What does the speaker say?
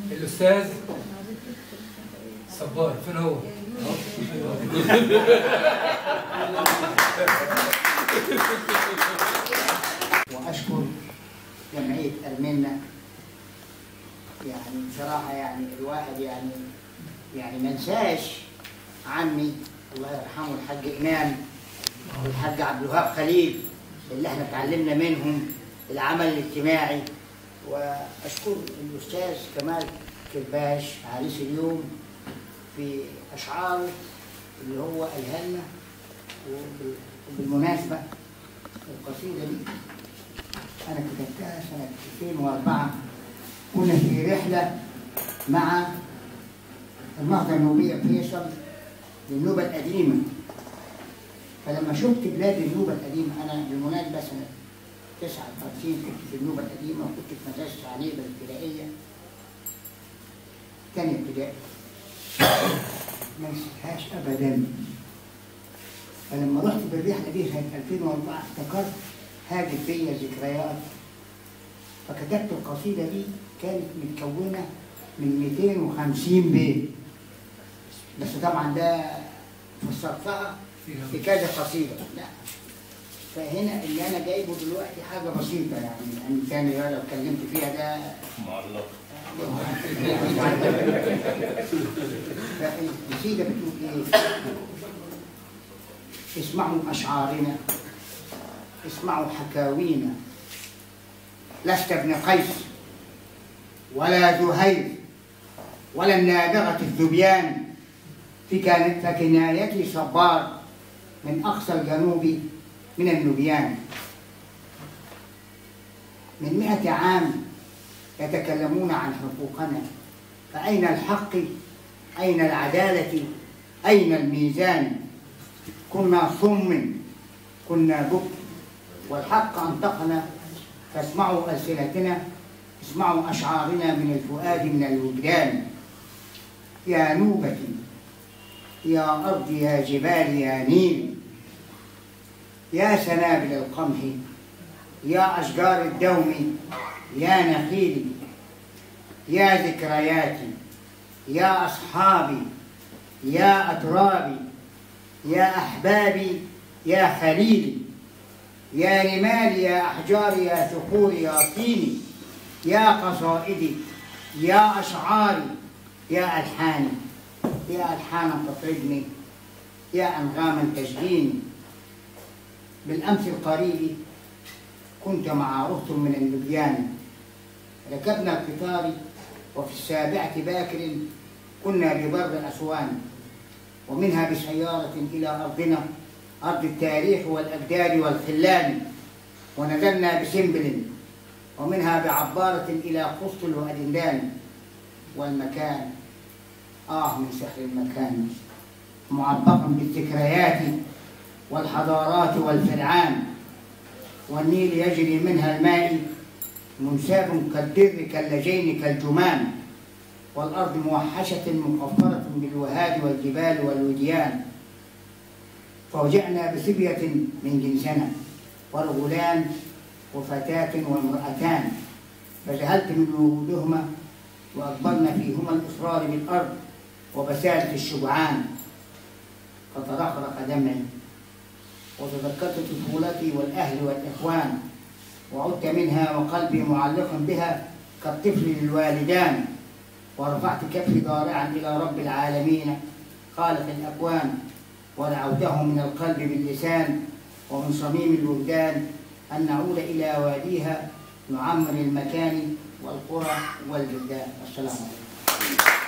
الأستاذ صبار فين هو؟ وأشكر جمعية أرمينا. يعني بصراحة يعني الواحد يعني ما انساش عمي الله يرحمه الحاج إمام والحاج عبد الوهاب خليل اللي احنا اتعلمنا منهم العمل الاجتماعي. وأشكر الأستاذ كمال كرباش عريس اليوم في أشعاره اللي هو قالها لنا. وبالمناسبة القصيدة دي أنا كتبتها سنة 2004. كنا في رحلة مع النهضة النوبية فيصل للنوبة القديمة. فلما شفت بلاد النوبة القديمة، أنا بالمناسبة سنة 59 كنت في النوبة القديمة وكنت في مدرسة عنيبة الابتدائية تانية ابتدائي ما نسيتهاش أبدا. فلما رحت بالرحلة دي سنة 2004 افتكرت هاجت بيا ذكريات، فكتبت القصيدة دي. كانت متكونة من 250 بيت، بس طبعا ده فسرتها في كذا قصيدة. لا، فهنا اللي أنا جايبه دلوقتي حاجة بسيطة يعني تاني لو اتكلمت فيها ده معلق. فالقصيدة بتقول إيه؟ اسمعوا أشعارنا، اسمعوا حكاوينا، لست ابن قيس ولا زهير ولا النابغة الذبيان، فكنايتي صبار من أقصى الجنوب من النبيان. من 100 عام يتكلمون عن حقوقنا، فأين الحق؟ أين العدالة؟ أين الميزان؟ كنا صم، كنا بكر، والحق أنطقنا، فاسمعوا ألسنتنا، اسمعوا أشعارنا من الفؤاد من الوجدان. يا نوبتي، يا أرض، يا جبال، يا نيل، يا سنابل القمح، يا أشجار الدوم، يا نخيلي، يا ذكرياتي، يا أصحابي، يا أترابي، يا أحبابي، يا خليلي، يا رمالي، يا أحجاري، يا ثقوري، يا طيني، يا قصائدي، يا أشعاري، يا ألحاني، يا ألحانا تطربني، يا أنغاما تشجيني. بالأمس القريب كنت مع رهط من النبيان، ركبنا القطار وفي 7 باكر كنا ببر أسوان، ومنها بسيارة إلى أرضنا، أرض التاريخ والأجداد والخلان، ونزلنا بسنبل، ومنها بعبارة إلى قسطل وأدندان. والمكان من سحر المكان، معبقا بالذكريات والحضارات والفرعان، والنيل يجري منها الماء منساب كالدر كاللجين كالجمان، والأرض موحشة مقفرة بالوهاد والجبال والوديان. فوجئنا بصبية من جنسنا، ورجلان وفتاة وامرأتان، فجهلت من وجودهما وأكبرنا فيهما الإصرار بالأرض وبسالة الشجعان. فترخرق دمعي وتذكرت طفولتي والأهل والإخوان، وعدت منها وقلبي معلق بها كالطفل للوالدان، ورفعت كفي ضارعا إلى رب العالمين خالق الأكوان، ودعوته من القلب باللسان ومن صميم الوجدان أن نعود إلى واديها نعمر المكان والقرى والبلدان. والسلام عليكم.